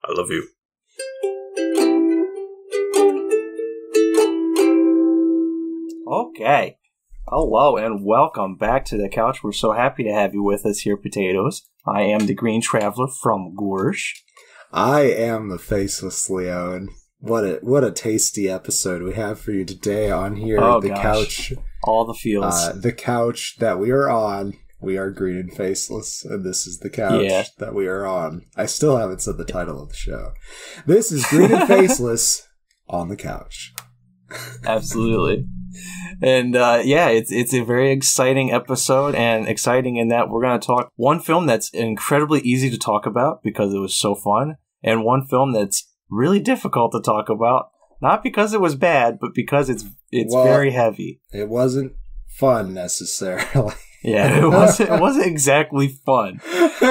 I love you. Okay. Hello and welcome back to the couch. We're so happy to have you with us here, Potatoes. I am the Green Traveler from Gorsh. I am the Faceless Leo, and what a tasty episode we have for you today on here. Couch. All the feels. The couch that we are on. We are green and faceless, and this is the couch that we are on. I still haven't said the title of the show. This is Green and Faceless on the couch. Absolutely. And it's a very exciting episode, and exciting in that we're going to talk one film that's incredibly easy to talk about because it was so fun, and one film that's really difficult to talk about, not because it was bad, but because it's very heavy. It wasn't fun necessarily. Yeah, it wasn't exactly fun.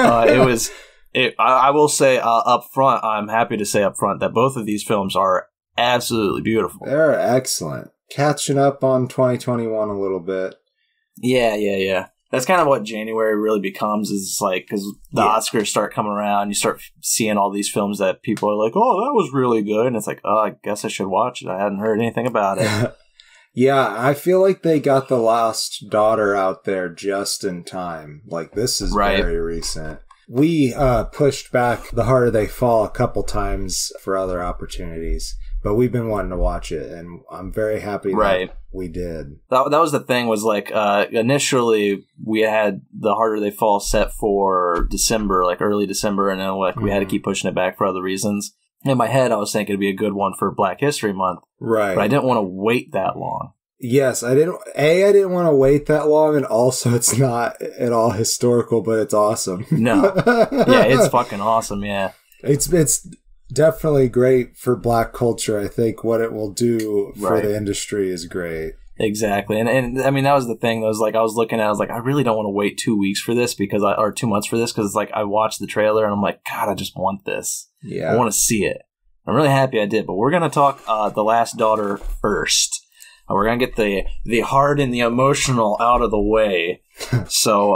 I will say up front, I'm happy to say up front that both of these films are absolutely beautiful. They're excellent. Catching up on 2021 a little bit. Yeah. That's kind of what January really becomes, is like, because the Oscars start coming around, you start seeing all these films that people are like, oh, that was really good. And it's like, oh, I guess I should watch it. I hadn't heard anything about it. Yeah, I feel like they got The Lost Daughter out there just in time. Like, this is very recent. We pushed back The Harder They Fall a couple times for other opportunities, but we've been wanting to watch it, and I'm very happy that we did. That was the thing, was like, initially we had The Harder They Fall set for December, like early December, and then we had to keep pushing it back for other reasons. In my head, I was thinking it'd be a good one for Black History Month. Right. But I didn't want to wait that long. Yes, I didn't want to wait that long, and also it's not at all historical, but it's awesome. No. Yeah, it's fucking awesome, yeah. It's definitely great for Black culture. I think what it will do for the industry is great. Exactly. And I mean, that was the thing. I was looking at it, I was like, I really don't want to wait 2 weeks for this or 2 months for this, because it's like I watched the trailer and I'm like, God, I just want this. Yeah. I want to see it. I'm really happy I did. But we're going to talk The Last Daughter first. We're going to get the hard and the emotional out of the way. So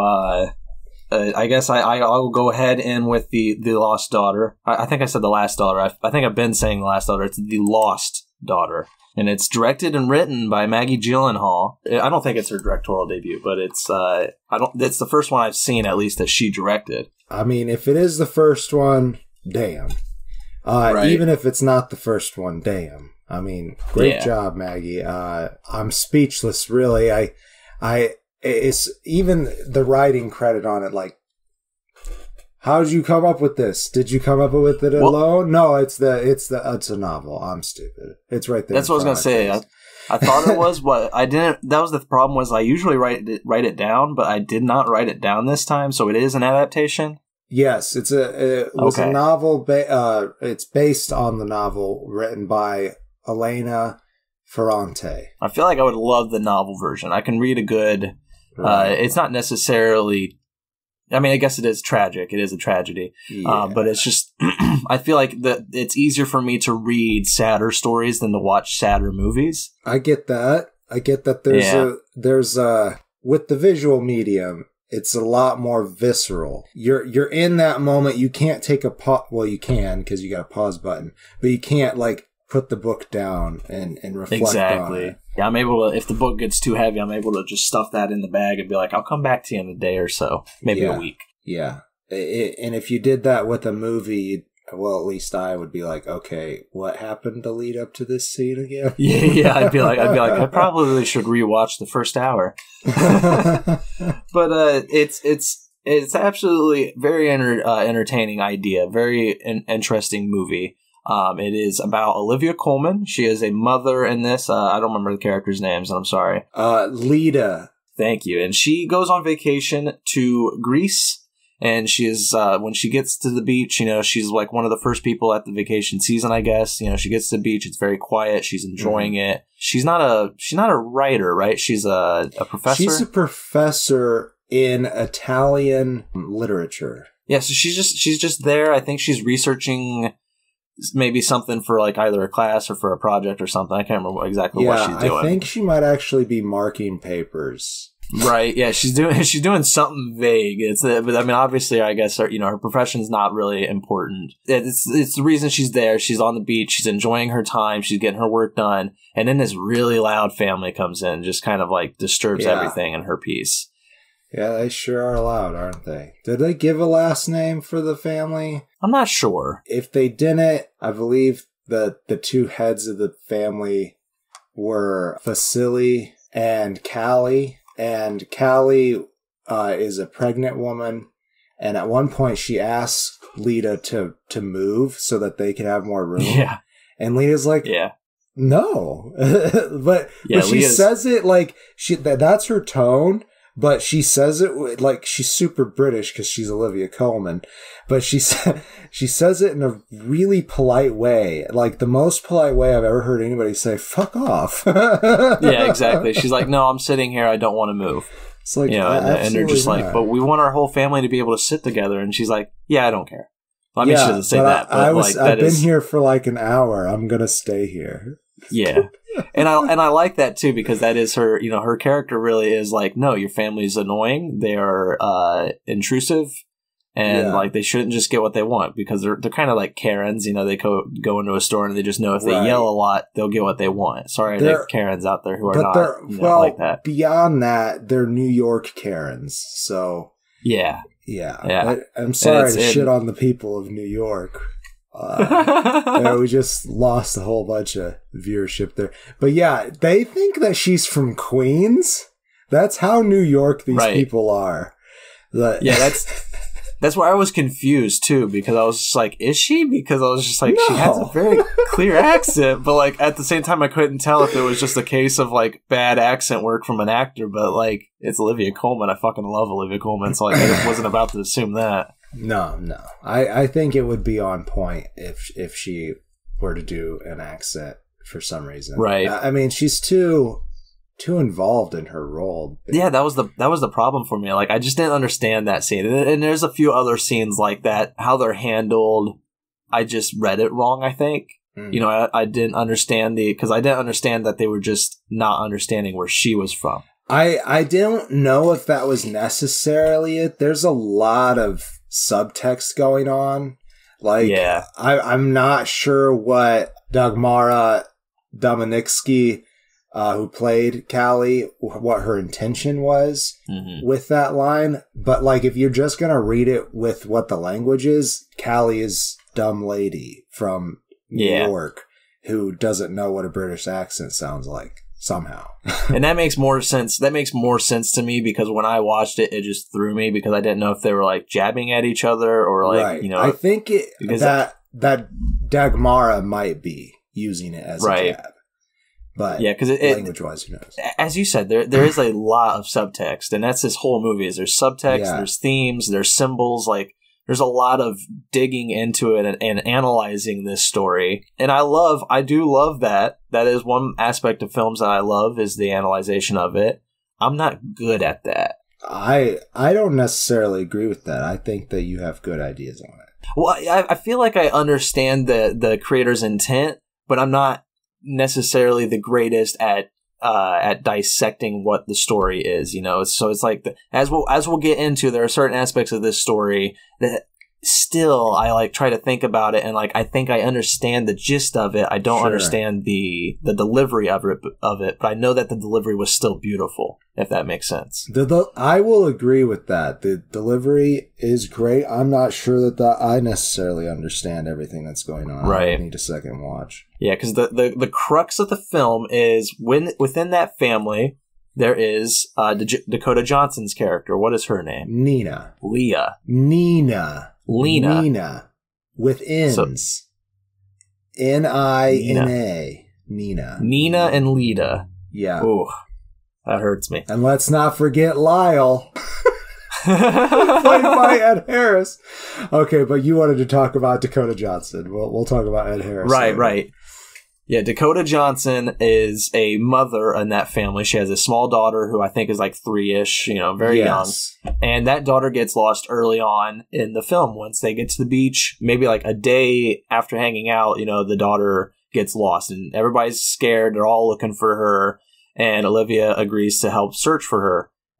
I guess I'll go ahead in with the Lost Daughter. I think I said The Last Daughter. I think I've been saying The Last Daughter. It's The Lost Daughter. And it's directed and written by Maggie Gyllenhaal. I don't think it's her directorial debut, but it's it's the first one I've seen, at least, that she directed. I mean, if it is the first one, damn. Even if it's not the first one, damn. I mean, great job, Maggie. I'm speechless, really. It's even the writing credit on it. Like, how did you come up with this? Did you come up with it alone? No, it's a novel. I'm stupid. It's right there. That's what I was gonna say. I thought it was, but I didn't. That was the problem. Was I usually write it down, but I did not write it down this time. So it is an adaptation. Yes, it was a novel. It's based on the novel written by Elena Ferrante. I feel like I would love the novel version. I can read a good. It's not necessarily. I mean, I guess it is tragic. It is a tragedy. Yeah. But it's just, I feel like it's easier for me to read sadder stories than to watch sadder movies. I get that. There's with the visual medium, it's a lot more visceral. You're in that moment. You can't take a pause. Well, you can, because you got a pause button, but you can't like put the book down and reflect on it. Yeah, I'm able to, if the book gets too heavy, I'm able to just stuff that in the bag and be like, I'll come back to you in a day or so, maybe a week. Yeah. And if you did that with a movie, well, at least I would be like, okay, what happened to lead up to this scene again? Yeah, I'd be like, I probably should rewatch the first hour. But it's absolutely very entertaining idea, very interesting movie. It is about Olivia Colman. She is a mother in this. I don't remember the characters' names, and I'm sorry. Lida. Thank you. And she goes on vacation to Greece, and she is when she gets to the beach, she's like one of the first people at the vacation season, I guess. She gets to the beach. It's very quiet. She's enjoying it. She's not a writer, right? She's a professor. She's a professor in Italian literature. Yeah, so she's just there. I think she's researching maybe something for like either a class or for a project or something. I can't remember exactly what she's doing. I think she might actually be marking papers. Right. Yeah, she's doing something vague. But I mean, obviously, I guess her profession's not really important. It's the reason she's there. She's on the beach. She's enjoying her time. She's getting her work done. And then this really loud family comes in, just kind of like disturbs everything in her peace. Yeah, they sure are loud, aren't they? Did they give a last name for the family? I'm not sure. If they didn't, I believe the two heads of the family were Vasily and Callie. And Callie is a pregnant woman. And at one point she asks Lita to move so that they can have more room. Yeah. And Lita's like, no. but she says it like that's her tone. But she says it like she's super British because she's Olivia Colman. But she says it in a really polite way. Like the most polite way I've ever heard anybody say, fuck off. Yeah, exactly. She's like, no, I'm sitting here. I don't want to move. It's like, and they're just like, but we want our whole family to be able to sit together. And she's like, yeah, I don't care. Well, I mean, she doesn't say that. But I've been here for like an hour. I'm going to stay here. Yeah. And I like that too, because that is her, her character really is like, no, your family's annoying. They are intrusive, and like they shouldn't just get what they want, because they're kind of like Karens. They go into a store and they just know if they yell a lot, they'll get what they want. Sorry, there are Karens out there who are not like that. Beyond that, they're New York Karens. So yeah. I'm sorry to shit on the people of New York. We just lost a whole bunch of viewership there. But yeah, they think that she's from Queens. That's how New York these people are. That's why I was confused too, because I was just like, is she? Because I was just like, she has a very clear accent, but like at the same time I couldn't tell if it was just a case of like bad accent work from an actor. But like, it's Olivia Colman. I fucking love Olivia Colman, so like I just wasn't about to assume that. No. I think it would be on point if she were to do an accent for some reason. Right. I mean, she's too involved in her role. Yeah, that was the problem for me. Like, I just didn't understand that scene. And there's a few other scenes like that, how they're handled. I just read it wrong, I think. I didn't understand because I didn't understand that they were just not understanding where she was from. I don't know if that was necessarily it. There's a lot of subtext going on. Like, I'm not sure what Dagmara Dominitsky, who played Callie, what her intention was with that line. But like, if you're just going to read it with what the language is, Callie is dumb lady from New York who doesn't know what a British accent sounds like. Somehow. And that makes more sense. That makes more sense to me, because when I watched it, it just threw me, because I didn't know if they were like jabbing at each other or like, I think that Dagmara might be using it as a jab. But because language-wise, who knows? As you said, there is a lot of subtext, and that's this whole movie. There's subtext, there's themes, there's symbols, like there's a lot of digging into it and analyzing this story. And I do love that. That is one aspect of films that I love, is the analyzation of it. I'm not good at that. I don't necessarily agree with that. I think that you have good ideas on it. Well, I feel like I understand the creator's intent, but I'm not necessarily the greatest at dissecting what the story is, So it's like, as we'll get into, there are certain aspects of this story that still I like try to think about it, and like I think I understand the gist of it. I don't understand the delivery of it, but I know that the delivery was still beautiful, if that makes sense. I will agree with that. The delivery is great. I'm not sure that I necessarily understand everything that's going on. Right. I need a second watch. Yeah, because the crux of the film is within that family there is Dakota Johnson's character. What is her name? Nina. Leah. Nina. With N's. So, Nina. Nina. Nina and Lita. Yeah. Ooh, that hurts me. And let's not forget Lyle. Played by Ed Harris. Okay, but you wanted to talk about Dakota Johnson. We'll talk about Ed Harris. Right. Yeah, Dakota Johnson is a mother in that family. She has a small daughter who I think is like 3-ish, very young. And that daughter gets lost early on in the film. Once they get to the beach, maybe like a day after hanging out, the daughter gets lost. And everybody's scared. They're all looking for her. And Olivia agrees to help search for her.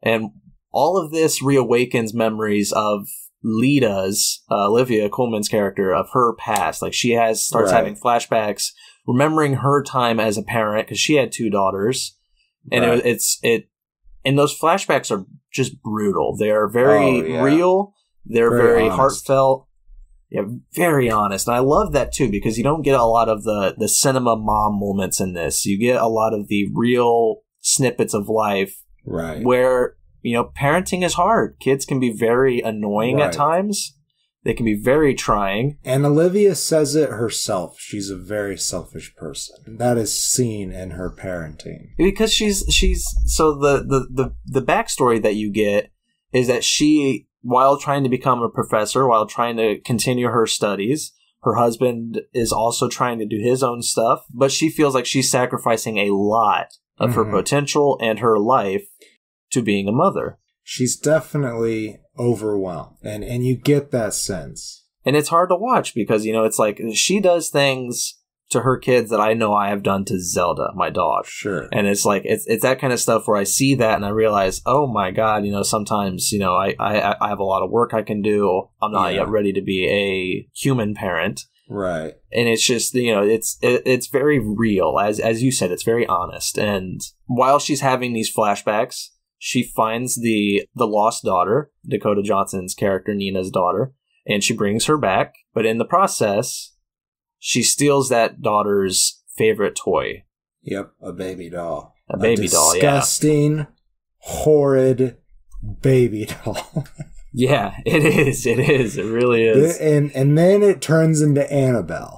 And all of this reawakens memories of Leda's, Olivia Colman's character, of her past. Like, she starts having flashbacks, remembering her time as a parent, because she had 2 daughters. And and those flashbacks are just brutal. They are very real. They're very heartfelt. Yeah, very honest. And I love that too, because you don't get a lot of the cinema mom moments in this. You get a lot of the real snippets of life. Right. Where, parenting is hard. Kids can be very annoying at times. They can be very trying. And Olivia says it herself. She's a very selfish person. That is seen in her parenting. Because she's so the backstory that you get is that she, while trying to become a professor, while trying to continue her studies, her husband is also trying to do his own stuff, but she feels like she's sacrificing a lot of her potential and her life to being a mother. She's definitely overwhelmed, and you get that sense. And it's hard to watch because, it's like she does things to her kids that I know I have done to Zelda, my dog. Sure. And it's like, it's that kind of stuff where I see that and I realize, oh my God, sometimes, I have a lot of work I can do. I'm not yet ready to be a human parent. Right. And it's just, it's very real. As you said, it's very honest. And while she's having these flashbacks, she finds the lost daughter, Dakota Johnson's character, Nina's daughter, and she brings her back. But in the process, she steals that daughter's favorite toy. Yep, a baby doll. A baby doll, disgusting, horrid baby doll. Yeah, it is. It is. It really is. And then it turns into Annabelle.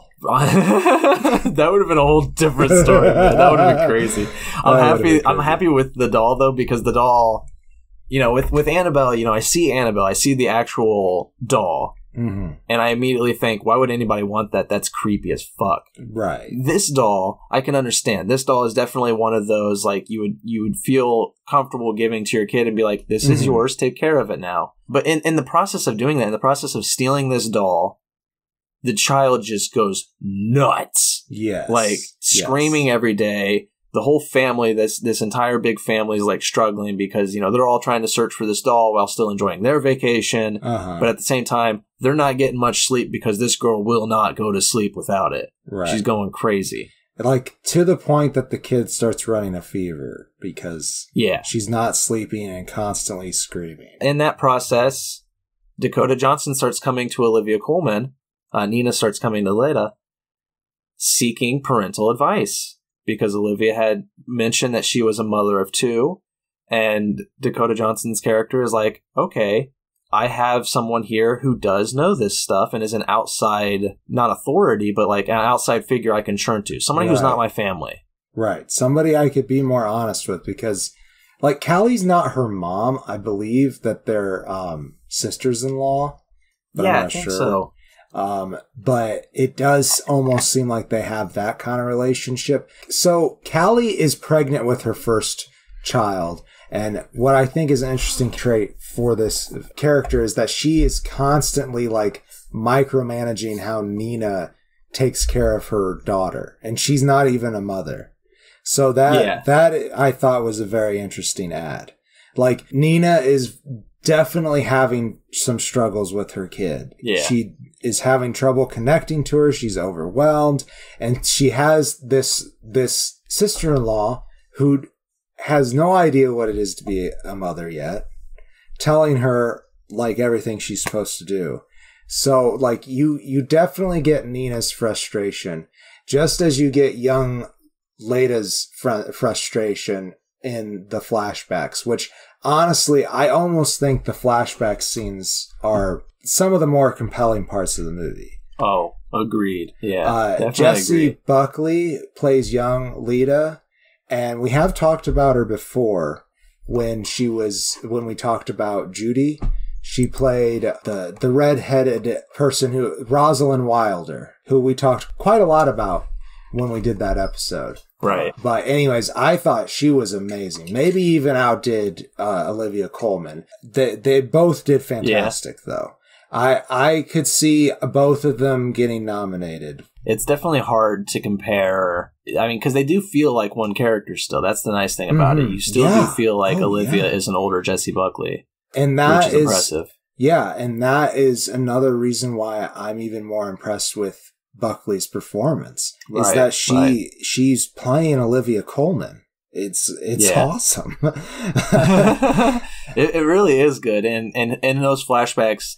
That would have been a whole different story, man. That would have been crazy. I'm happy with the doll though, because the doll, with Annabelle, I see Annabelle, I see the actual doll, and I immediately think, why would anybody want that? That's creepy as fuck. Right. This doll, I can understand. This doll is definitely one of those, like, you would feel comfortable giving to your kid and be like, this is yours, take care of it now. But in the process of doing that, in the process of stealing this doll, the child just goes nuts. Yes. Like, screaming every day. The whole family, this entire big family is like struggling because, they're all trying to search for this doll while still enjoying their vacation. But at the same time, they're not getting much sleep because this girl will not go to sleep without it. Right. She's going crazy. Like, to the point that the kid starts running a fever because she's not sleeping and constantly screaming. In that process, Dakota Johnson starts coming to Olivia Colman. Nina starts coming to Leda, seeking parental advice. Because Olivia had mentioned that she was a mother of 2, and Dakota Johnson's character is like, okay, I have someone here who does know this stuff and is an outside, not authority, but like an outside figure I can turn to. Somebody who's not my family. Right. Somebody I could be more honest with, because, like, Callie's not her mom. I believe that they're sisters-in-law, but I'm not sure. So. But it does almost seem like they have that kind of relationship. So Callie is pregnant with her first child. And what I think is an interesting trait for this character is that she is constantly like micromanaging how Nina takes care of her daughter. And she's not even a mother. So that I thought was a very interesting ad. Like, Nina is definitely having some struggles with her kid. Yeah. She is having trouble connecting to her. She's overwhelmed. And she has this sister-in-law who has no idea what it is to be a mother yet, telling her, like, everything she's supposed to do. So, like, you definitely get Nina's frustration, just as you get young Leda's frustration in the flashbacks, which, honestly, I almost think the flashback scenes are some of the more compelling parts of the movie. Oh, agreed. Yeah, Jessie Buckley plays young Leda, and we have talked about her before when we talked about Judy. She played the red-headed person Rosalind Wilder, who we talked quite a lot about when we did that episode. Right. But anyways, I thought she was amazing. Maybe even outdid Olivia Colman. They both did fantastic, though. I could see both of them getting nominated. It's definitely hard to compare. I mean, because they do feel like one character still. That's the nice thing about it. You still do feel like Olivia is an older Jessie Buckley. And that which is impressive. Yeah, and that is another reason why I'm even more impressed with Buckley's performance. Is that she's playing Olivia Colman. It's awesome. It really is good. And in those flashbacks,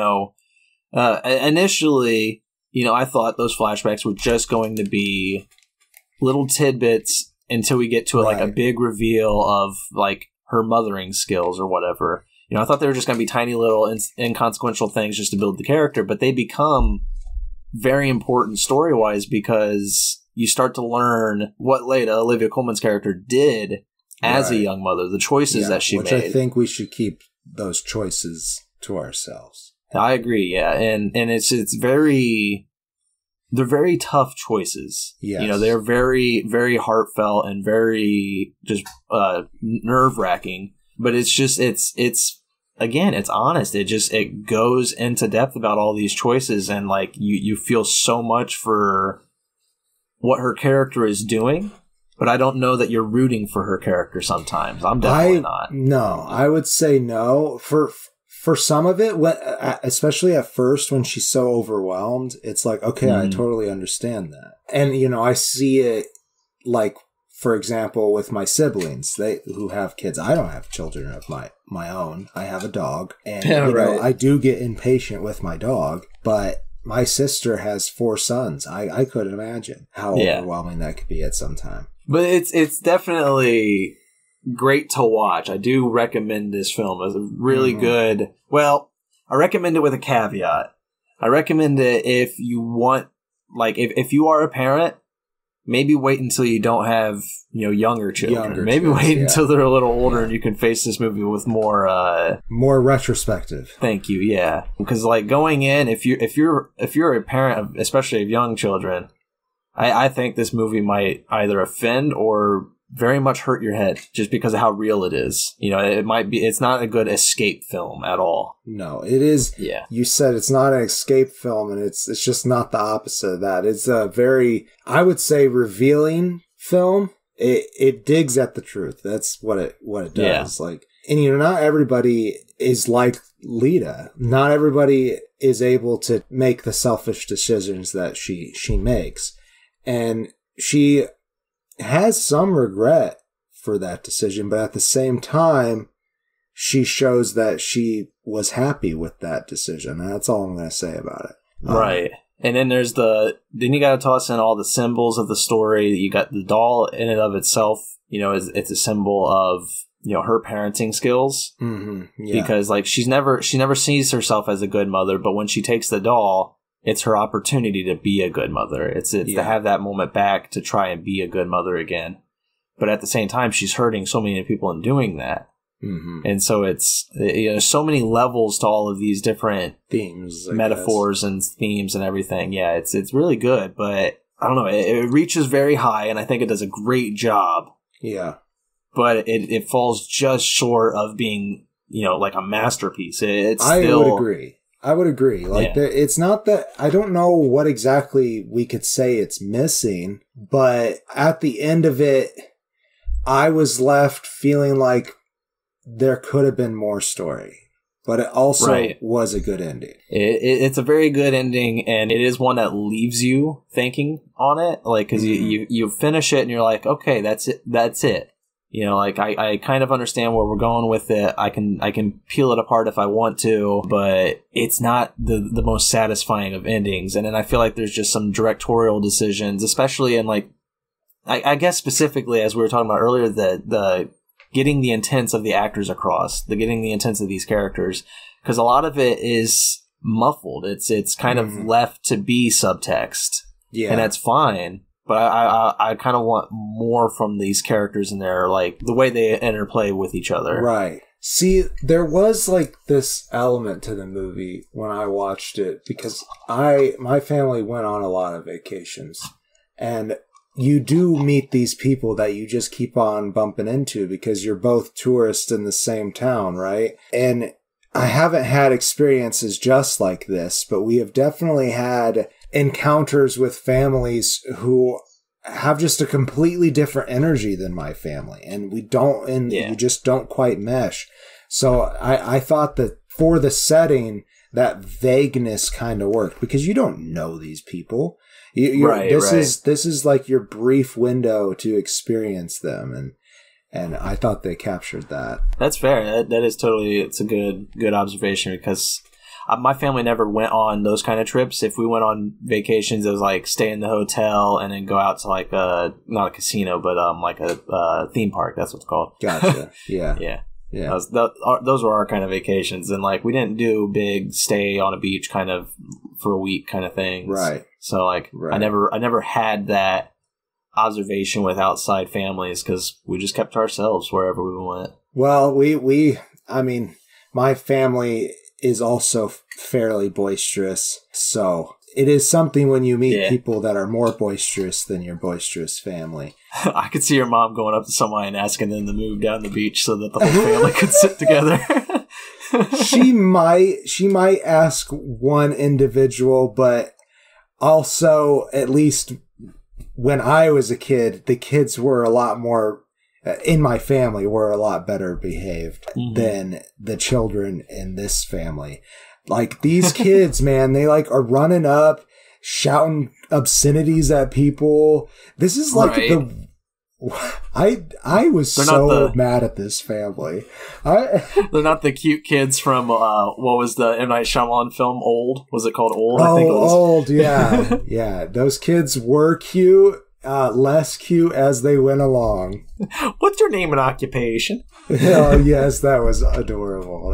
initially, I thought those flashbacks were just going to be little tidbits until we get to a big reveal of like her mothering skills or whatever. I thought they were just going to be tiny little inconsequential things just to build the character, but they become very important story-wise because you start to learn what Leda, Olivia Colman's character, did as a young mother, the choices that she made. Which I think we should keep those choices to ourselves. I agree, yeah. And it's very... They're very tough choices. Yes. They're very, very heartfelt and very just nerve-wracking. But it's just, again, it's honest. It goes into depth about all these choices, and like you feel so much for what her character is doing, but I don't know that you're rooting for her character sometimes. I'm definitely not. No, I would say no. For some of it, especially at first when she's so overwhelmed, it's like, okay, I totally understand that. And, I see it like, for example, with my siblings, who have kids. I don't have children of my own. I have a dog. And, I do get impatient with my dog, but my sister has 4 sons. I couldn't imagine how overwhelming that could be at some time. But it's definitely great to watch. I do recommend this film. It's really good. Well, I recommend it with a caveat. I recommend it if you want, like, if you are a parent, maybe wait until you don't have, younger children. Maybe wait until they're a little older and you can face this movie with more retrospective. Thank you. Yeah. Because like going in, if you're a parent of, especially of young children, I think this movie might either offend or very much hurt your head just because of how real it is. It's not a good escape film at all. No, it is. Yeah. You said it's not an escape film, and it's just not the opposite of that. It's a very, I would say, revealing film. It digs at the truth. That's what it does. Yeah. Like, and not everybody is like Leda. Not everybody is able to make the selfish decisions that she makes. And she has some regret for that decision, but at the same time, she shows that she was happy with that decision. That's all I'm going to say about it. Right. And then then you got to toss in all the symbols of the story. You got the doll in and of itself, it's a symbol of, her parenting skills. Mm-hmm. Yeah. Because like she never sees herself as a good mother, but when she takes the doll, it's her opportunity to be a good mother. It's to have that moment back to try and be a good mother again. But at the same time, she's hurting so many people in doing that. Mm-hmm. And so it's, so many levels to all of these different themes, metaphors and themes and everything. Yeah, it's really good, but I don't know. It reaches very high, and I think it does a great job. Yeah. But it falls just short of being, like a masterpiece. I would agree. Like, it's not that, I don't know what exactly we could say it's missing, but at the end of it, I was left feeling like there could have been more story, but it also was a good ending. It's a very good ending, and it is one that leaves you thinking on it, like, because you finish it and you're like, okay, that's it. I kind of understand where we're going with it. I can peel it apart if I want to, but it's not the most satisfying of endings. And then I feel like there's just some directorial decisions, especially in like, I guess specifically as we were talking about earlier, the getting the intents of the actors across, getting the intents of these characters, because a lot of it is muffled. It's kind of left to be subtext, and that's fine. But I kind of want more from these characters in there, like the way they interplay with each other. Right. See, there was like this element to the movie when I watched it, because my family went on a lot of vacations, and you do meet these people that you just keep on bumping into because you're both tourists in the same town, right? And I haven't had experiences just like this, but we have definitely had encounters with families who have just a completely different energy than my family, and you just don't quite mesh. So I thought that for the setting, that vagueness kind of worked, because you don't know these people. This is like your brief window to experience them, and I thought they captured that. That's fair. That is totally. It's a good observation, because my family never went on those kind of trips. If we went on vacations, it was like stay in the hotel and then go out to like not a casino, but like a theme park. That's what it's called. Gotcha. Yeah. Yeah. Those were our kind of vacations, and like we didn't do big stay on a beach kind of for a week kind of things. Right. So like I never had that observation with outside families, because we just kept to ourselves wherever we went. Well, I mean, my family is also fairly boisterous, so it is something when you meet people that are more boisterous than your boisterous family. I could see your mom going up to someone and asking them to move down the beach so that the whole family could sit together. She might ask one individual, but also, at least when I was a kid, the kids were a lot more, in my family, were a lot better behaved than the children in this family. Like, these kids, man, they like are running up, shouting obscenities at people. This is like I was so mad at this family. They're not the cute kids from what was the M. Night Shyamalan film, Old? Was it called Old? I think it was. Old, yeah. Yeah, those kids were cute, less cute as they went along. What's your name and occupation? Oh, yes, that was adorable.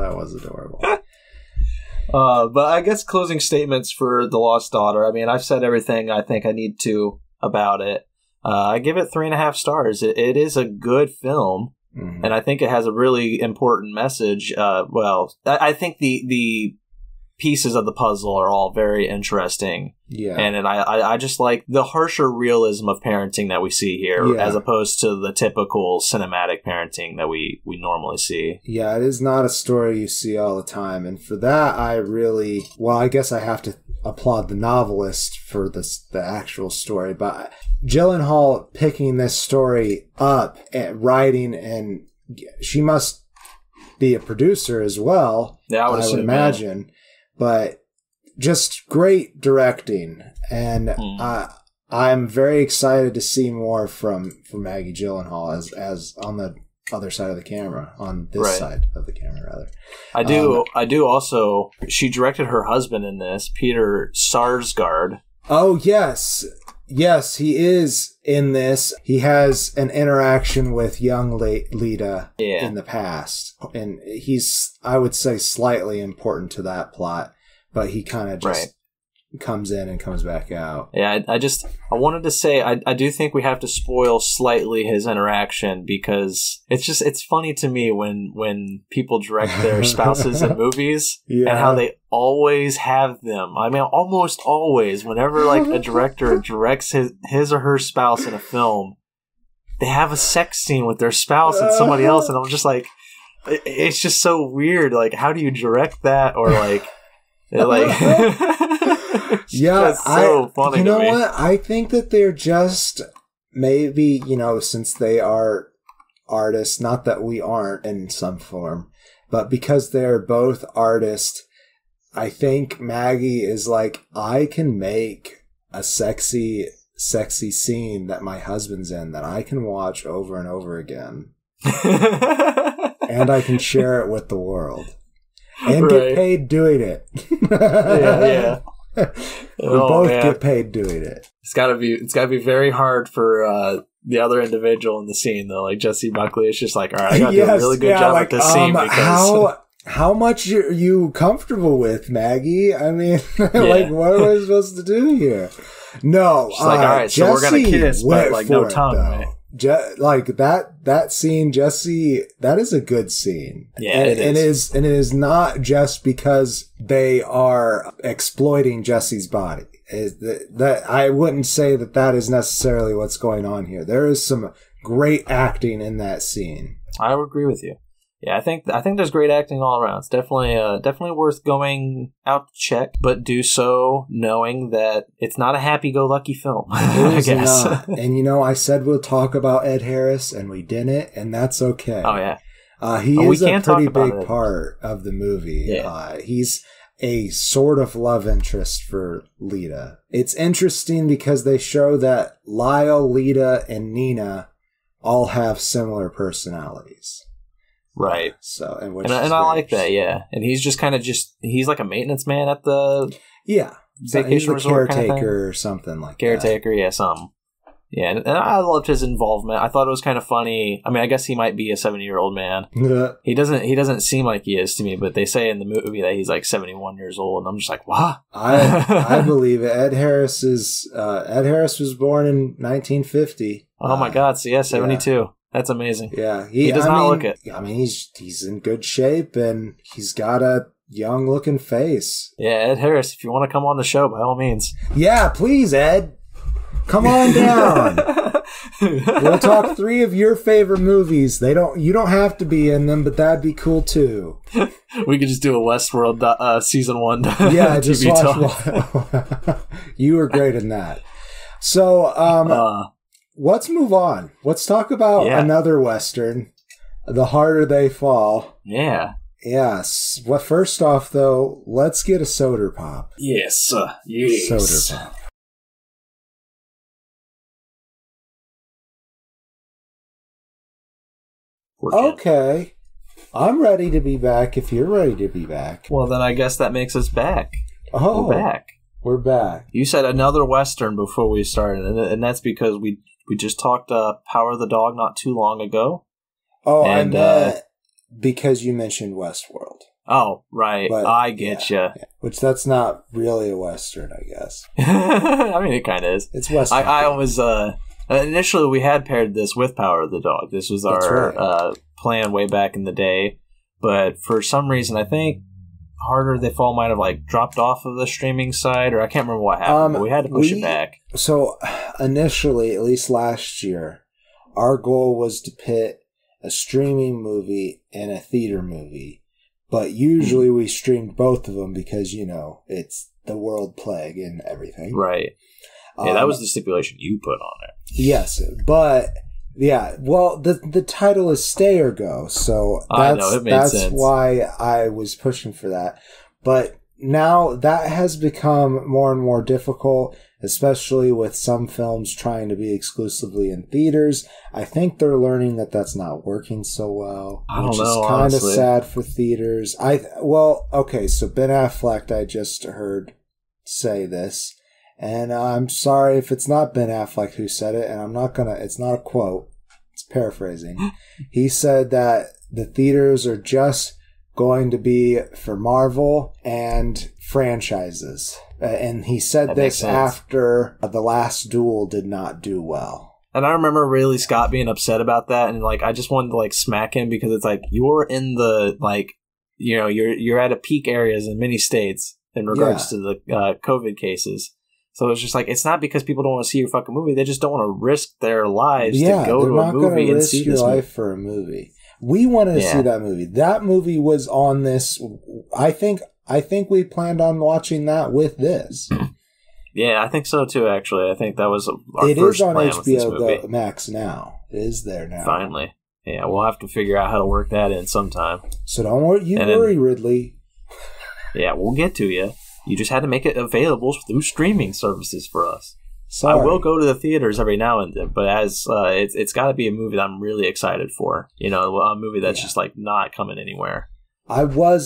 But I guess closing statements for The Lost Daughter. I mean, I've said everything I think I need to about it. I give it 3.5 stars. It is a good film, and I think it has a really important message. I think the pieces of the puzzle are all very interesting. Yeah. And I just like the harsher realism of parenting that we see here, as opposed to the typical cinematic parenting that we normally see. Yeah, it is not a story you see all the time. And for that, I guess I have to applaud the novelist for the actual story. But Gyllenhaal picking this story up and writing, and she must be a producer as well, I would imagine. But just great directing, and I'm very excited to see more from Maggie Gyllenhaal as on the other side of the camera, on this side of the camera, rather. I do also. She directed her husband in this, Peter Sarsgaard. Oh yes, he is in this. He has an interaction with young Lita in the past, and he's, I would say, slightly important to that plot, but he kind of just comes in and comes back out. Yeah, I wanted to say, I do think we have to spoil slightly his interaction, because it's funny to me when people direct their spouses in movies, and how they always have them. I mean, almost always, whenever like a director directs his or her spouse in a film, they have a sex scene with their spouse and somebody else, and I'm just like, it's just so weird. Like, how do you direct that? Or like yeah, so funny. You know what? I think that they're just, maybe, since they are artists, not that we aren't in some form, but because they're both artists, I think Maggie is like, I can make a sexy scene that my husband's in that I can watch over and over again. And I can share it with the world. And get paid doing it. Yeah. We both get paid doing it. It's gotta be very hard for the other individual in the scene, though. Like Jessie Buckley, it's just like, all right, I gotta do a really good job at this scene, because how much are you comfortable with, Maggie? I mean, like, what am I supposed to do here? No, she's like, all right, so we're gonna kiss, but like no tongue, right? Like that scene, Jessie, that is a good scene. Yeah, it is. And it is not just because they are exploiting Jessie's body. That I wouldn't say that is necessarily what's going on here. There is some great acting in that scene. I would agree with you. Yeah, I think there's great acting all around. It's definitely worth going out to check, but do so knowing that it's not a happy-go-lucky film. It is not. And I said we'll talk about Ed Harris, and we didn't, and that's okay. Oh yeah, he is a pretty big part of the movie. Yeah. He's a sort of love interest for Lita. It's interesting because they show that Lyle, Lita, and Nina all have similar personalities. Right. So and I like that, yeah. And he's just kind of he's like a maintenance man at the vacation resort, caretaker kind of or something like caretaker, yeah, something. Yeah, and I loved his involvement. I thought it was kind of funny. I mean, I guess he might be a 70-year-old man. He doesn't seem like he is to me, but they say in the movie that he's like 71 years old, and I'm just like, what? I believe it. Ed Harris was born in 1950. Oh my God! So 72. Yeah. That's amazing. Yeah, he does not look it. I mean, he's in good shape, and he's got a young-looking face. Yeah, Ed Harris, if you want to come on the show, by all means. Yeah, please, Ed. Come on down. We'll talk 3 of your favorite movies. You don't have to be in them, but that'd be cool too. We could just do a Westworld season 1. Yeah, just watch. You were great in that. So, let's move on. Let's talk about another Western, The Harder They Fall. Yeah. Yes. Well, first off, though, let's get a soda pop. Yes. Yes. Soda pop. Okay. I'm ready to be back if you're ready to be back. Well, then I guess that makes us back. Oh. We're back. We're back. You said another Western before we started, and that's because we just talked Power of the Dog not too long ago. Oh, and because you mentioned Westworld. Oh, right. But, I get you. Yeah. Which that's not really a Western, I guess. I mean, it kind of is. It's Western. I was... initially, we had paired this with Power of the Dog. This was our plan way back in the day. But for some reason, I think Harder They Fall might have dropped off of the streaming side, or I can't remember what happened, but we had to push it back. So initially, at least last year, our goal was to pit a streaming movie and a theater movie. But usually we streamed both of them because, it's the world plague and everything. Right. Yeah, that was the stipulation you put on it. Yes, but yeah, well, the title is Stay or Go, so that's why I was pushing for that. But now that has become more and more difficult, especially with some films trying to be exclusively in theaters. I think they're learning that that's not working so well, which is kind of sad for theaters. Okay, so Ben Affleck, I just heard say this. And I'm sorry if it's not Ben Affleck who said it, and it's not a quote, it's paraphrasing. He said that the theaters are just going to be for Marvel and franchises. And he said this after The Last Duel did not do well. And I remember Ridley Scott being upset about that, and I just wanted to smack him because it's you're in the you're at a peak areas in many states in regards to the COVID cases. So it's just it's not because people don't want to see your fucking movie. They just don't want to risk their lives to go to a movie and see this movie. Risk your life for a movie. We wanted to see that movie. That movie was on this. I think we planned on watching that with this. Yeah, I think so too. Actually, I think that was our first plan with this movie. It is on HBO Max now. It is there now. Finally, yeah. We'll have to figure out how to work that in sometime. So don't worry, Ridley. Yeah, we'll get to you. You just had to make it available through streaming services for us. Sorry. I will go to the theaters every now and then, but as it's got to be a movie that I'm really excited for. A movie that's just not coming anywhere. I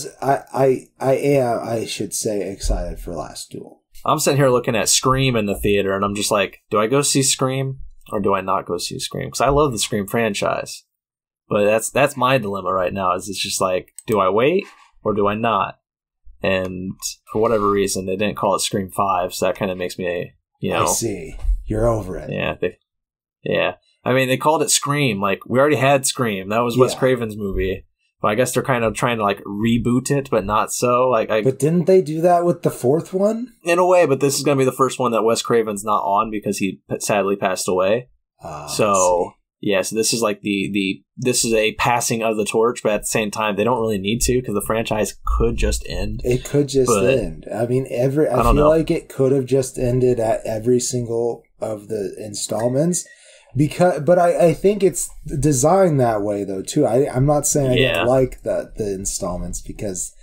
should say, excited for Last Duel. I'm sitting here looking at Scream in the theater, and I'm just do I go see Scream or do I not go see Scream? Because I love the Scream franchise, but that's my dilemma right now. Is it's just do I wait or do I not? And for whatever reason, they didn't call it Scream 5, so that kind of makes me, I see. You're over it. Yeah. I mean, they called it Scream. We already had Scream. That was Wes Craven's movie. But I guess they're kind of trying to, reboot it, but not so. But didn't they do that with the fourth one? In a way, but this is going to be the first one that Wes Craven's not on because he sadly passed away. So, Yeah, so this is like this is a passing of the torch, but at the same time, they don't really need to because the franchise could just end. It could just end. I mean, I feel like it could have just ended at every single of the installments. But I think it's designed that way though too. I'm not saying I didn't like the installments because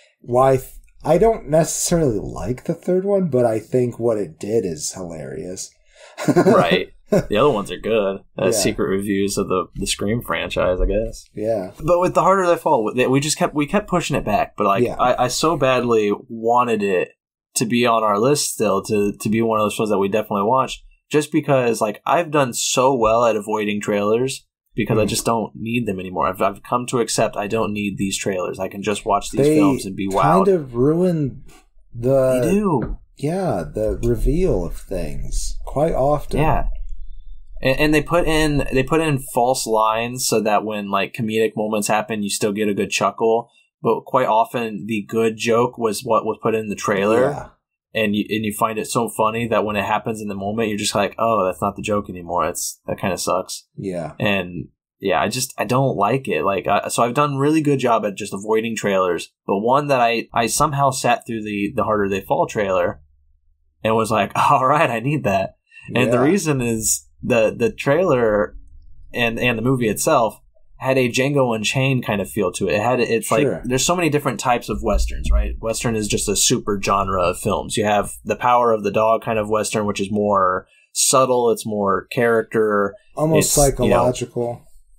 I don't necessarily like the third one, but I think what it did is hilarious. Right. The other ones are good. Secret reviews of the Scream franchise, I guess. Yeah. But with The Harder They Fall, we kept pushing it back. But I so badly wanted it to be on our list still, to be one of those shows that we definitely watch, just because I've done so well at avoiding trailers because I just don't need them anymore. I've come to accept I don't need these trailers. I can just watch these films and be wowed. Kind of ruin the... They do. Yeah, the reveal of things quite often. Yeah. And they put in false lines so that when comedic moments happen, you still get a good chuckle. But quite often, the good joke was what was put in the trailer, and you find it so funny that when it happens in the moment, you're just like, oh, that's not the joke anymore. That kind of sucks. Yeah. And yeah, I don't like it. So I've done a really good job at just avoiding trailers. But one that I somehow sat through the Harder They Fall trailer, and was like, all right, I need that. And the reason is the trailer and the movie itself had a Django Unchained kind of feel to it. It's there's so many different types of Westerns, right? Western is just a super genre of films. You have the Power of the Dog kind of Western, which is more subtle. It's more character. Almost psychological.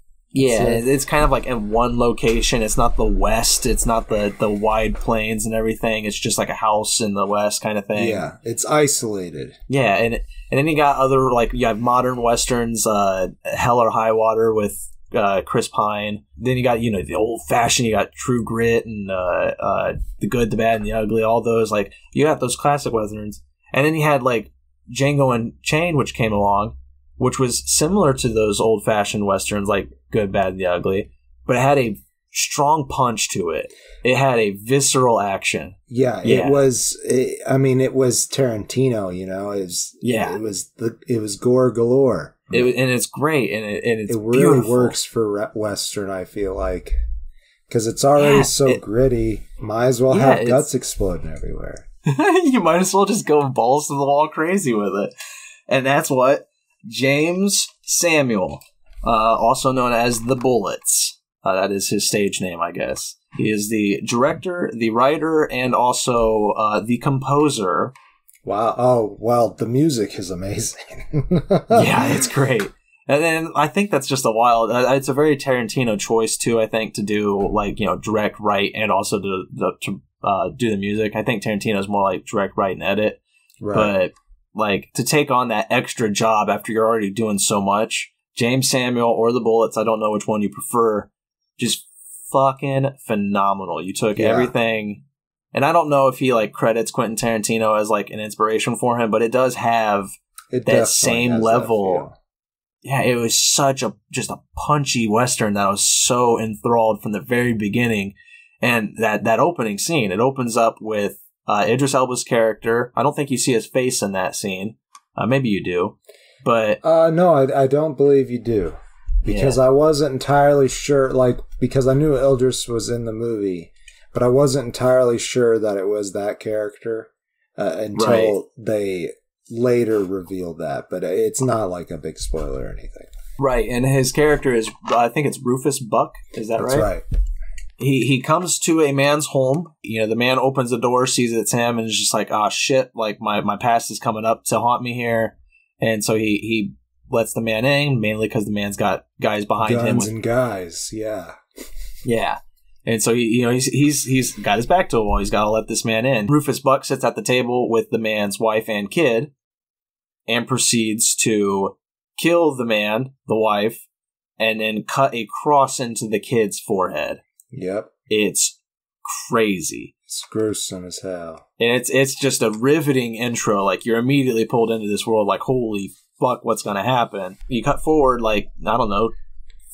It's kind of in one location. It's not the West. It's not the wide plains and everything. It's just like a house in the West kind of thing. Yeah, it's isolated. Yeah, and then you got other, you have modern Westerns, Hell or High Water with Chris Pine. Then you got, the old-fashioned, you got True Grit and The Good, the Bad, and the Ugly, all those. You got those classic Westerns. And then you had, Django Unchained, which came along, which was similar to those old-fashioned Westerns, like Good, Bad, and the Ugly, but it had a strong punch to it. It had a visceral action. Yeah. It was Tarantino, it was gore galore. And it's great, and it's it really beautiful. Works for Western, I feel like, because it's already gritty. Might as well have guts exploding everywhere. You might as well just go balls to the wall crazy with it. And that's what James Samuel, also known as The Bullets, that is his stage name, I guess. He is the director, the writer, and also the composer. Wow. Oh, well, the music is amazing. Yeah, it's great. And then I think that's just it's a very Tarantino choice, too, I think, to do, direct, write, and also to do the music. I think Tarantino's more direct, write, and edit. Right. But, to take on that extra job after you're already doing so much, James Samuel or The Bullets, I don't know which one you prefer, just fucking phenomenal. You took everything, and I don't know if he credits Quentin Tarantino as an inspiration for him, but it does have that same level. Yeah, it was just a punchy Western that I was so enthralled from the very beginning. And that opening scene, it opens up with Idris Elba's character. I don't think you see his face in that scene. Maybe you do. But no, I don't believe you do. Because I wasn't entirely sure, because I knew Idris was in the movie, but I wasn't entirely sure that it was that character until they later revealed that. But it's not a big spoiler or anything. Right, and his character is, I think it's Rufus Buck, is that right? That's right. He comes to a man's home. The man opens the door, sees it's him, and is just like, oh shit, my past is coming up to haunt me here. And so he lets the man in, mainly because the man's got guys behind him. Guns and guys, yeah. Yeah. And so he's got his back to a wall. He's got to let this man in. Rufus Buck sits at the table with the man's wife and kid and proceeds to kill the man, the wife, and then cut a cross into the kid's forehead. Yep. It's crazy. It's gruesome as hell. And it's just a riveting intro. You're immediately pulled into this world holy fuck, what's going to happen? You cut forward, I don't know,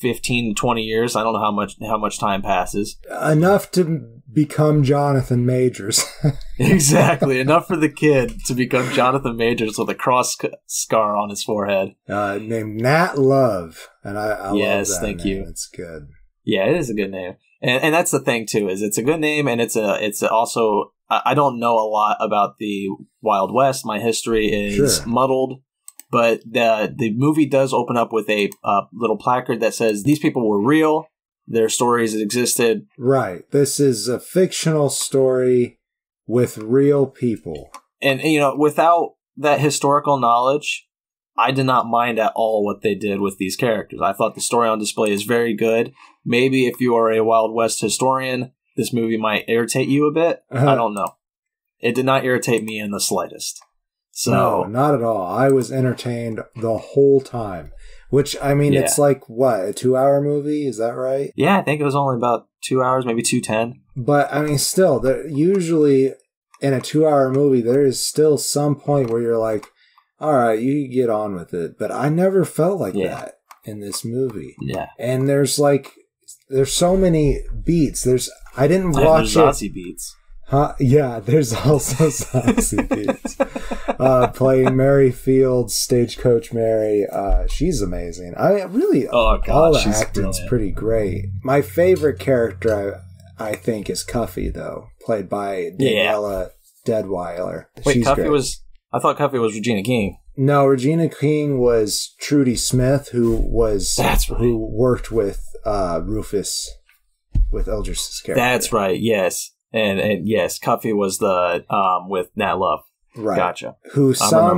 15, 20 years. I don't know how much time passes. Enough to become Jonathan Majors. Exactly. Enough for the kid to become Jonathan Majors with a cross scar on his forehead. Named Nat Love. And I love that. Yes, thank you. It's good. Yeah, it is a good name. And that's the thing, too, is it's a good name, and it's also... I don't know a lot about the Wild West. My history is muddled. But the movie does open up with a little placard that says, these people were real. Their stories existed. Right. This is a fictional story with real people. And, without that historical knowledge, I did not mind at all what they did with these characters. I thought the story on display is very good. Maybe if you are a Wild West historian, this movie might irritate you a bit. I don't know. It did not irritate me in the slightest. So, no, not at all. I was entertained the whole time. Which, I mean, It's like, what, a 2-hour movie? Is that right? Yeah, I think it was only about 2 hours, maybe 2:10. But, I mean, still, usually in a 2-hour movie, there is still some point where you're like, all right, you get on with it. But I never felt like that in this movie. Yeah. And there's so many beats. I didn't watch there's Zazie beats. Huh? Yeah, there's also Zazie beats. Playing Mary Fields, Stagecoach Mary. She's amazing. I mean, really, all the acting's pretty great. My favorite character, I think, is Cuffy, though, played by Daniela Deadwyler. Wait, She's Cuffy great. I thought Cuffy was Regina King. No, Regina King was Trudy Smith, who worked with Rufus, with Eldridge's character. That's right. Yes, and yes, Cuffy was the with Nat Love. Right. Gotcha. Who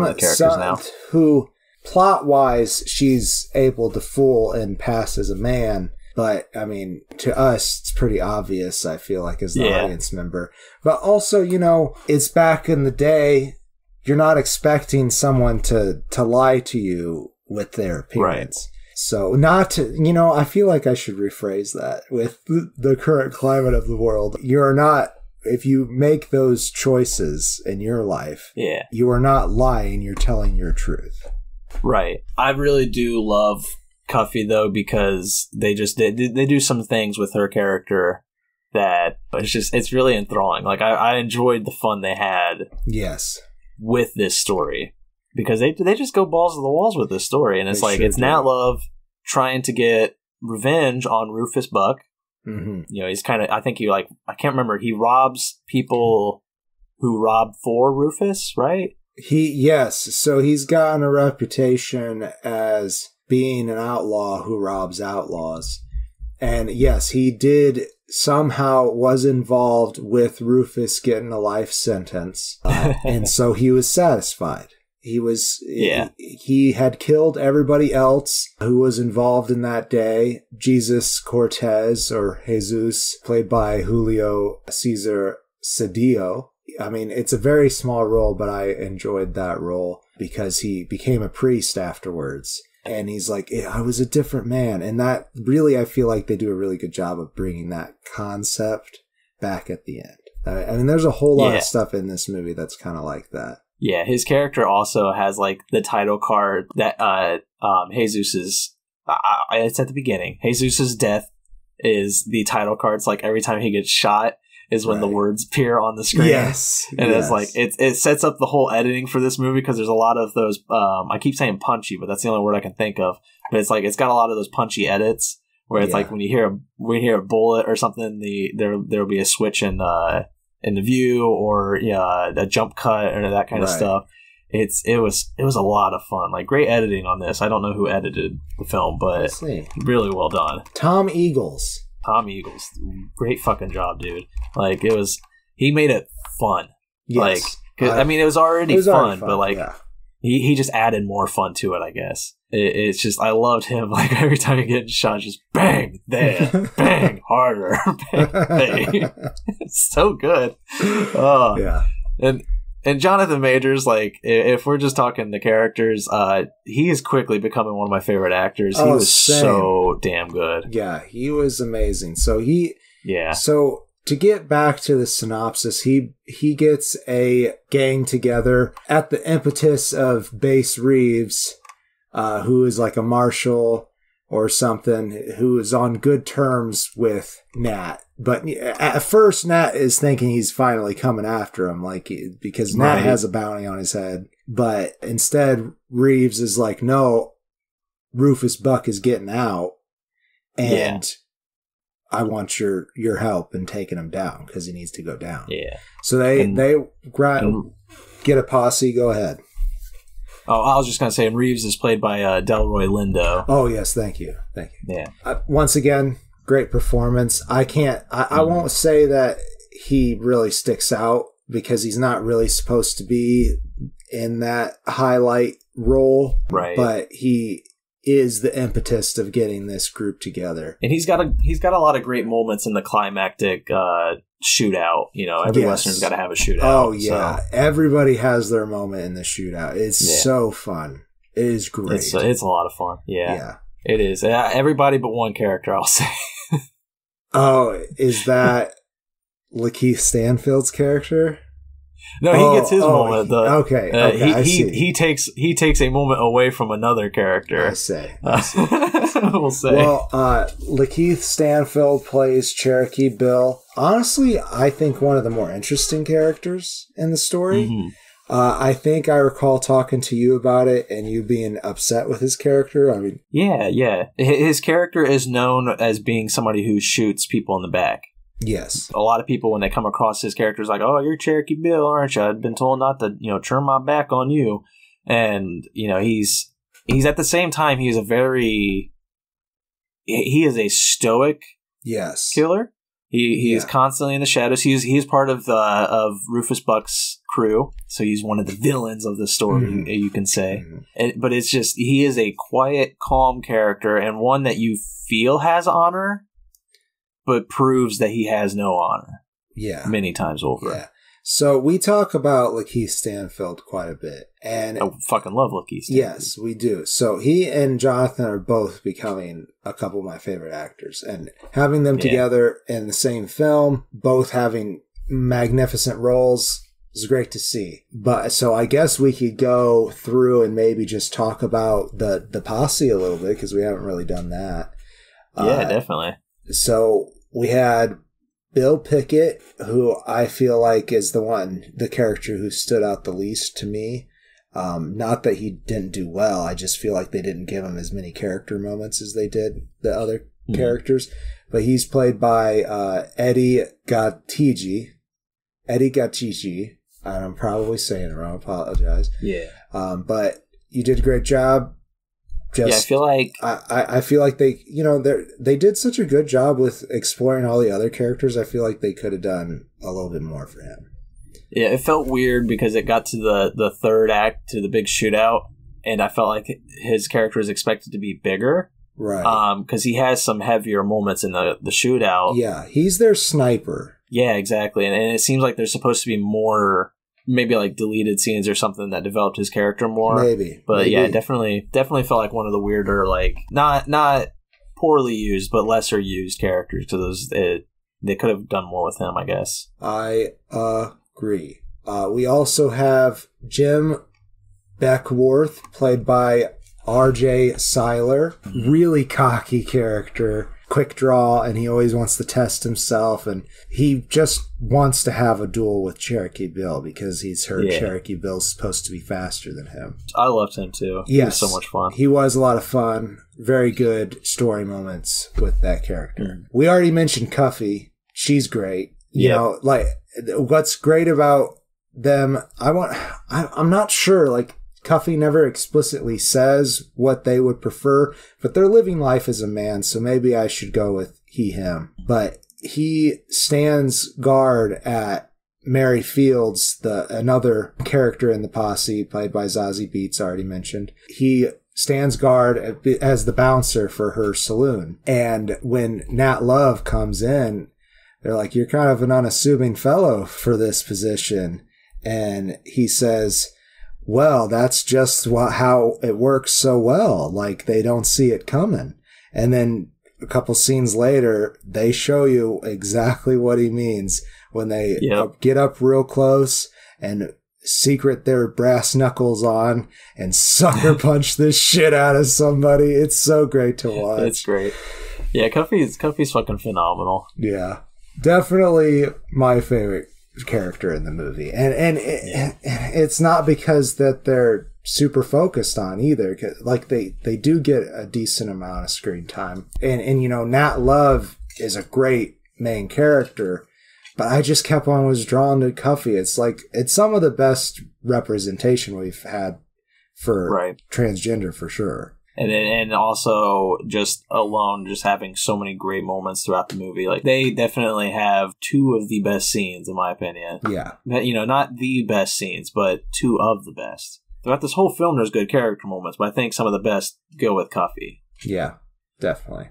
plot wise, she's able to fool and pass as a man. But, I mean, to us, it's pretty obvious, I feel like, as the audience member. But also, it's back in the day. You're not expecting someone to lie to you with their appearance. Right. So I feel like I should rephrase that with the current climate of the world. You're not, if you make those choices in your life, you are not lying, you're telling your truth. Right. I really do love Cuffy, though, because they do some things with her character that it's really enthralling. Like, I enjoyed the fun they had. Yes. With this story, because they just go balls to the walls with this story, and it's Nat Love trying to get revenge on Rufus Buck. Mm-hmm. He's kind of, I can't remember, he robs people who rob for Rufus, right? So he's gotten a reputation as being an outlaw who robs outlaws, and yes, he did somehow was involved with Rufus getting a life sentence. And so he was satisfied. He had killed everybody else who was involved in that day. Jesus Cortez, or Jesus, played by Julio Cesar Cedillo. I mean, it's a very small role, but I enjoyed that role because he became a priest afterwards. And he's like, I was a different man. And that really, I feel like they do a really good job of bringing that concept back at the end. I mean, there's a whole lot of stuff in this movie that's kind of like that. Yeah, his character also has like the title card that Jesus's, it's at the beginning. Jesus's death is the title card. It's like every time he gets shot is when the words appear on the screen. Yes. And it's like, it sets up the whole editing for this movie, because there's a lot of those, I keep saying punchy, but that's the only word I can think of. But it's like, it's got a lot of those punchy edits where it's like when you hear a bullet or something, there'll be a switch in the view, or a jump cut or that kind of stuff. It was a lot of fun. Like, great editing on this. I don't know who edited the film, but really well done. Tom Eagles, great fucking job, dude. Like, he made it fun. Yes. Like, I mean, it was already fun, but like, he just added more fun to it, I guess. It's just, I loved him. Like, every time he gets shot, just bang, there, bang, harder, bang, bang. It's so good. Oh, yeah. And Jonathan Majors, like, if we're just talking the characters, he is quickly becoming one of my favorite actors. He was so damn good. Yeah, he was amazing. So So to get back to the synopsis, he gets a gang together at the impetus of Bass Reeves, who is like a marshal or something who is on good terms with Nat. But at first, Nat is thinking he's finally coming after him, like, because Nat has a bounty on his head. But instead, Reeves is like, no, Rufus Buck is getting out, and I want your help in taking him down, because he needs to go down. Yeah. So they get a posse. Go ahead. Oh, I was just going to say, and Reeves is played by Delroy Lindo. Oh, yes, thank you. Yeah. Once again, great performance. I won't say that he really sticks out, because he's not really supposed to be in that highlight role. Right. But he is the impetus of getting this group together. And he's got a lot of great moments in the climactic shootout. You know, every Western's got to have a shootout. Oh, yeah. So. Everybody has their moment in the shootout. It's so fun. It is great. It's a lot of fun. Yeah. It is. Everybody but one character, I'll say. Oh, is that Lakeith Stanfield's character? No, he gets his moment. Okay, he takes a moment away from another character. I say. We'll say. Well, Lakeith Stanfield plays Cherokee Bill. Honestly, I think one of the more interesting characters in the story. Mm-hmm. I think I recall talking to you about it and you being upset with his character. I mean, yeah. His character is known as being somebody who shoots people in the back. Yes. A lot of people, when they come across his characters, like, oh, you're Cherokee Bill, aren't you? I've been told not to, turn my back on you. And, he's at the same time, he is a stoic killer. He is constantly in the shadows. He's part of Rufus Buck's crew, so he's one of the villains of the story, you can say. Mm-hmm. But it's just, he is a quiet, calm character, and one that you feel has honor, but proves that he has no honor. Yeah. Many times over. Yeah. So we talk about Lakeith Stanfield quite a bit. And I fucking love Lakeith Stanfield. Yes, we do. So he and Jonathan are both becoming a couple of my favorite actors. And having them together in the same film, both having magnificent roles, is great to see. But so I guess we could go through and maybe just talk about the posse a little bit, because we haven't really done that. Yeah, definitely. So we had Bill Pickett, who I feel like is the character who stood out the least to me. Not that he didn't do well, I just feel like they didn't give him as many character moments as they did the other characters. But he's played by Eddie Gattigi. I'm probably saying it wrong, I apologize. Yeah. But you did a great job. I feel like I feel like they did such a good job with exploring all the other characters. I feel like they could have done a little bit more for him. Yeah, it felt weird because it got to the third act, to the big shootout, and I felt like his character was expected to be bigger. Right. Because he has some heavier moments in the shootout. Yeah, he's their sniper. Yeah, exactly. And it seems like there's supposed to be more, maybe like deleted scenes or something that developed his character more. But yeah, definitely felt like one of the weirder, like, not poorly used, but lesser used characters. Because they could have done more with him, I guess. I agree. We also have Jim Beckworth, played by R.J. Seiler. Really cocky character. Quick draw, and he always wants to test himself, and he just wants to have a duel with Cherokee Bill because he's heard Cherokee Bill's supposed to be faster than him. I loved him too. He was so much fun. He was a lot of fun. Very good story moments with that character. We already mentioned Cuffy. She's great. You know, like, what's great about them, I'm not sure, like, Cuffy never explicitly says what they would prefer, but they're living life as a man, so maybe I should go with he, him. But he stands guard at Mary Fields, another character in the posse, played by Zazie Beetz, already mentioned. He stands guard as the bouncer for her saloon. And when Nat Love comes in, they're like, you're kind of an unassuming fellow for this position. And he says, well, that's just how it works so well. Like, they don't see it coming. And then a couple scenes later, they show you exactly what he means when they get up real close and secret their brass knuckles on and sucker punch the shit out of somebody. It's so great to watch. It's great. Yeah, Cuffy's fucking phenomenal. Yeah. Definitely my favorite character in the movie. And it's not because that they're super focused on either. Like they do get a decent amount of screen time. And you know, Nat Love is a great main character, but I just was drawn to Cuffy. It's like, it's some of the best representation we've had for transgender for sure. And also just having so many great moments throughout the movie. Like, they definitely have two of the best scenes, in my opinion. Yeah. You know, not the best scenes, but two of the best. Throughout this whole film, there's good character moments, but I think some of the best go with Cuffy. Yeah, definitely.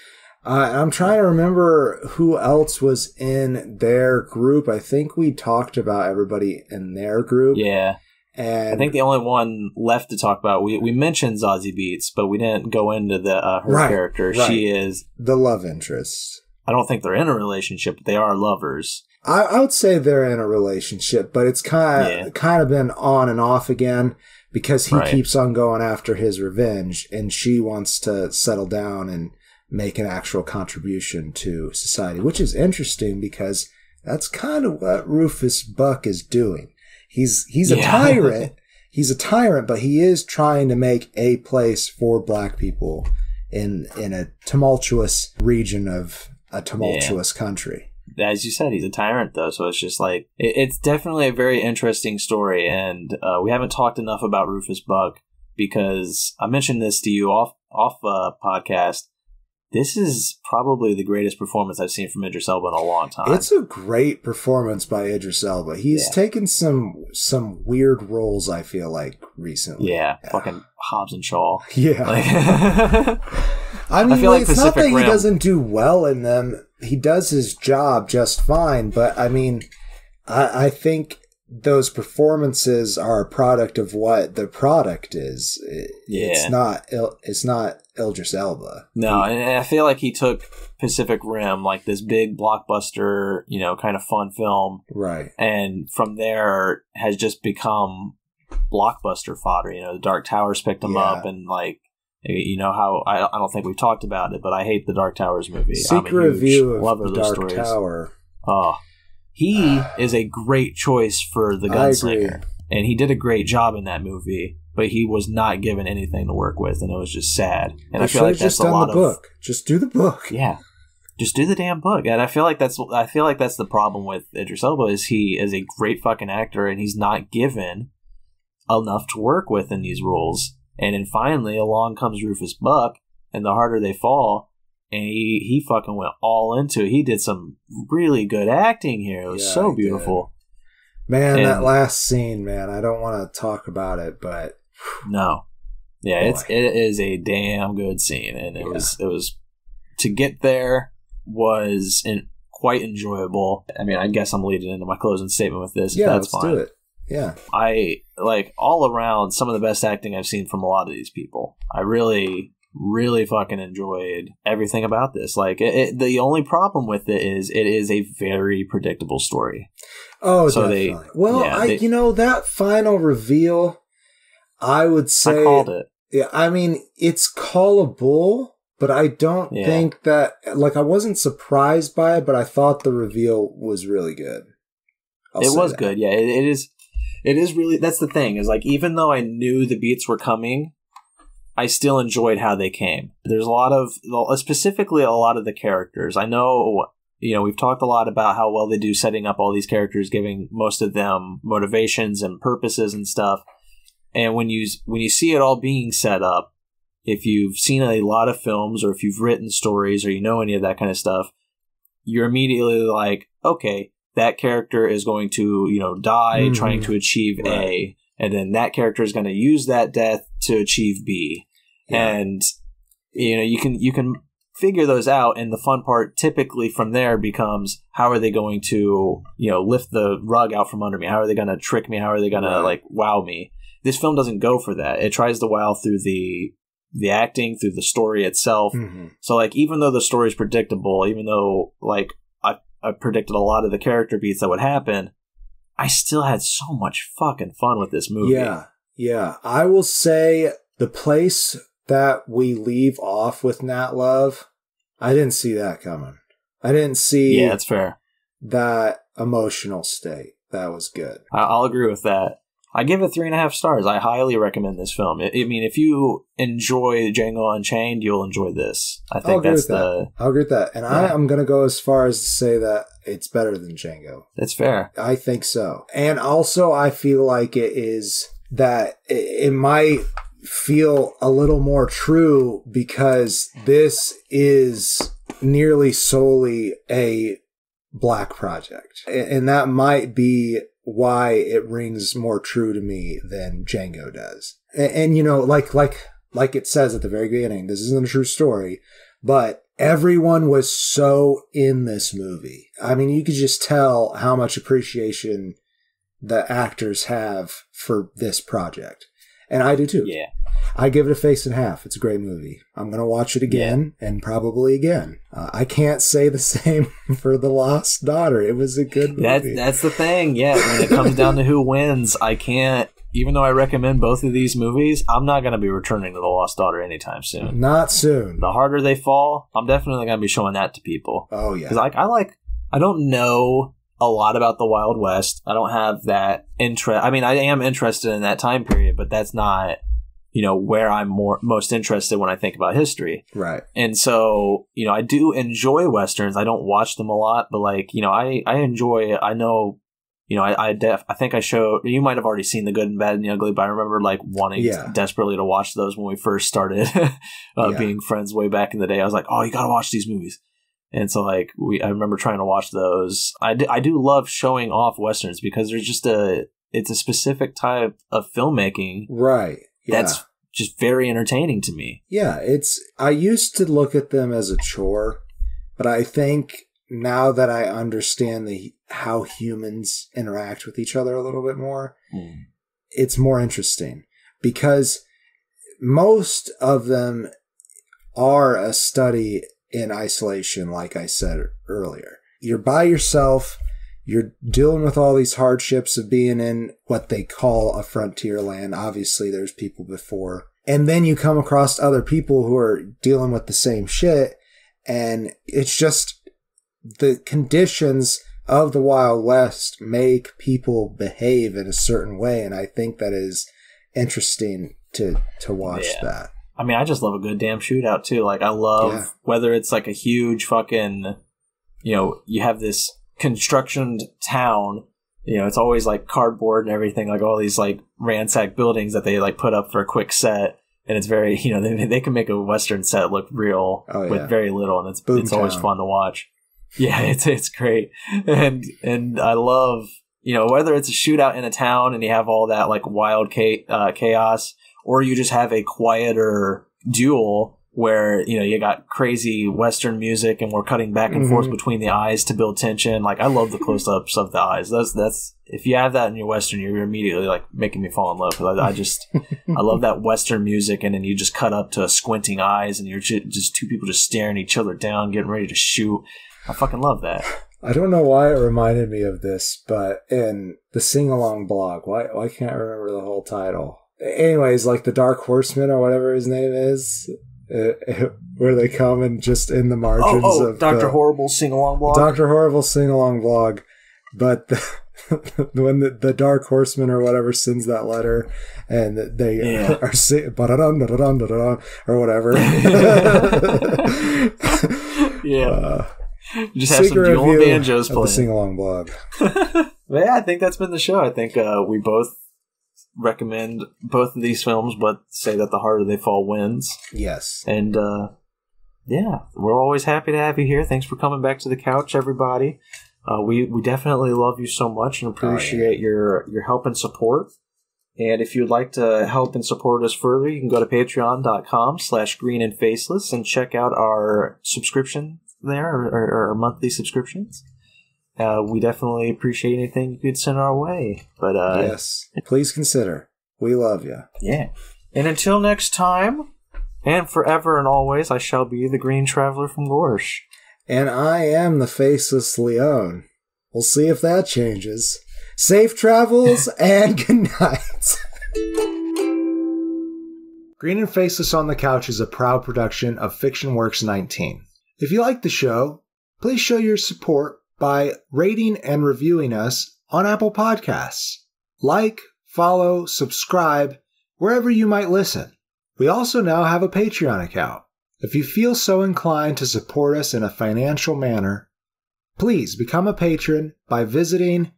I'm trying to remember who else was in their group. I think we talked about everybody in their group. Yeah. And I think the only one left to talk about, we mentioned Zazie Beetz, but we didn't go into her character. Right. She is the love interest. I don't think they're in a relationship, but they are lovers. I would say they're in a relationship, but it's kind of been on and off again because he keeps on going after his revenge, and she wants to settle down and make an actual contribution to society, which is interesting because that's kind of what Rufus Buck is doing. He's a tyrant. He's a tyrant, but he is trying to make a place for black people in a tumultuous region of a tumultuous country. As you said, he's a tyrant, though, so it's just like, it's definitely a very interesting story, and we haven't talked enough about Rufus Buck because I mentioned this to you off podcast. This is probably the greatest performance I've seen from Idris Elba in a long time. It's a great performance by Idris Elba. He's taken some weird roles, I feel like, recently. Yeah, fucking Hobbs and Shaw. Yeah. I mean, it's Pacific not that Rim. He doesn't do well in them. He does his job just fine, but I mean, I think those performances are a product of what the product is. It's not Idris Elba. No, and I feel like he took Pacific Rim, like this big blockbuster, you know, kind of fun film. Right. And from there has just become blockbuster fodder. You know, The Dark Tower's picked him up, and like, you know how, I don't think we've talked about it, but I hate the Dark Towers movie. Secret review of The Dark Tower. Oh, he is a great choice for the gunslinger. And he did a great job in that movie, but he was not given anything to work with, and it was just sad. And I feel like that's a lot of book. Just do the book. Yeah, just do the damn book. And I feel like that's the problem with Idris Elba is he is a great fucking actor, and he's not given enough to work with in these roles. And then finally, along comes Rufus Buck, and The Harder They Fall, and he fucking went all into it. He did some really good acting here. It was so beautiful. Man, that last scene, man, I don't want to talk about it, but no. Yeah, it is a damn good scene, and it was to get there was quite enjoyable. I mean, I guess I'm leading into my closing statement with this. Yeah, that's let's fine. do it. Yeah. I like all around some of the best acting I've seen from a lot of these people. I really, really fucking enjoyed everything about this. Like, the only problem with it is a very predictable story. Oh, so definitely. That final reveal, I would say, I called it. Yeah, I mean, it's callable, but I don't think that, like, I wasn't surprised by it, but I thought the reveal was really good. It was good, yeah. It is really, that's the thing, is like, even though I knew the beats were coming, I still enjoyed how they came. There's specifically a lot of the characters. I know, you know, we've talked a lot about how well they do setting up all these characters, giving most of them motivations and purposes and stuff. And when you see it all being set up, if you've seen a lot of films or if you've written stories or you know any of that kind of stuff, you're immediately like, okay, that character is going to, you know, die trying to achieve A, and then that character is going to use that death to achieve B. Yeah. And, you know, you can figure those out, and the fun part typically from there becomes, how are they going to, you know, lift the rug out from under me? How are they going to trick me? How are they going to, like, wow me? This film doesn't go for that. It tries to wow through the acting, through the story itself. Mm-hmm. So, like, even though the story is predictable, even though, like, I predicted a lot of the character beats that would happen, I still had so much fucking fun with this movie. Yeah. I will say the place that we leave off with Nat Love, I didn't see that coming. I didn't see that's fair. That emotional state. That was good. I'll agree with that. I give it 3.5 stars. I highly recommend this film. I mean, if you enjoy Django Unchained, you'll enjoy this. I think I'll agree with that. And I'm going to go as far as to say that it's better than Django. That's fair. I think so. And also, I feel like it is that it might feel a little more true because this is nearly solely a Black project. And that might be why it rings more true to me than Django does. And you know, like it says at the very beginning, this isn't a true story, but everyone was so in this movie. I mean, you could just tell how much appreciation the actors have for this project. And I do too. Yeah. I give it a face and half. It's a great movie. I'm going to watch it again and probably again. I can't say the same for The Lost Daughter. It was a good movie. That's the thing. Yeah. When it comes down to who wins, I can't, even though I recommend both of these movies, I'm not going to be returning to The Lost Daughter anytime soon. Not soon. The Harder They Fall, I'm definitely going to be showing that to people. Oh, yeah. Because I don't know a lot about the Wild West. I don't have that interest. I mean, I am interested in that time period, but that's not, you know, where I'm most interested when I think about history. Right. And so, you know, I do enjoy Westerns. I don't watch them a lot, but like, you know, I enjoy, I know, you know, I think I showed, you might have already seen The Good and Bad and the Ugly, but I remember like wanting desperately to watch those when we first started being friends way back in the day. I was like, oh, you got to watch these movies. And so like I remember trying to watch those. I do love showing off Westerns because there's just it's a specific type of filmmaking. Right. Yeah. That's just very entertaining to me. Yeah. I used to look at them as a chore, but I think now that I understand how humans interact with each other a little bit more, it's more interesting because most of them are a study in isolation, like I said earlier. You're by yourself. You're dealing with all these hardships of being in what they call a frontier land. Obviously, there's people before. And then you come across other people who are dealing with the same shit. And it's just the conditions of the Wild West make people behave in a certain way. And I think that is interesting to watch that. I mean, I just love a good damn shootout, too. Like, I love whether it's like a huge fucking, you know, you have this constructioned town, you know, it's always like cardboard and everything, like all these like ransacked buildings that they like put up for a quick set. And it's very, you know, they can make a Western set look real with very little. And it's always fun to watch. Yeah, it's great. And I love, you know, whether it's a shootout in a town and you have all that like wild chaos, or you just have a quieter duel where, you know, you got crazy Western music and we're cutting back and forth between the eyes to build tension. Like, I love the close-ups of the eyes. That's if you have that in your Western, you're immediately like making me fall in love. I love that Western music, and then you just cut up to squinting eyes and you're just two people just staring each other down, getting ready to shoot. I fucking love that. I don't know why it reminded me of this, but in the Sing-Along blog, why can't I remember the whole title? Anyways, like the Dark Horseman or whatever his name is, where they come and just in the margins of Dr. Horrible's Sing-Along blog. Dr. Horrible's Sing-Along blog. But when the Dark Horseman or whatever sends that letter and they are singing or whatever. You just have some dual banjos playing. The Sing-Along blog. Yeah, I think that's been the show. I think we both recommend both of these films, but say that The Harder They Fall wins. Yes. And we're always happy to have you here. Thanks for coming back to the couch, everybody. We definitely love you so much and appreciate your help and support. And if you'd like to help and support us further, you can go to patreon.com/greenandfaceless and check out our subscription there, or our monthly subscriptions. We definitely appreciate anything you could send our way. But yes, please consider. We love you. Yeah. And until next time, and forever and always, I shall be the Green Traveler from Gorsh. And I am the Faceless Leon. We'll see if that changes. Safe travels and good night. Green and Faceless on the Couch is a proud production of FictionWorks 19. If you like the show, please show your support by rating and reviewing us on Apple Podcasts. Like, follow, subscribe, wherever you might listen. We also now have a Patreon account. If you feel so inclined to support us in a financial manner, please become a patron by visiting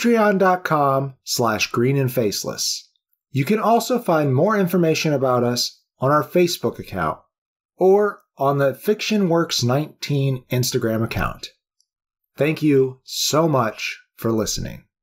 patreon.com/greenandfaceless. You can also find more information about us on our Facebook account or on the FictionWorks 19 Instagram account. Thank you so much for listening.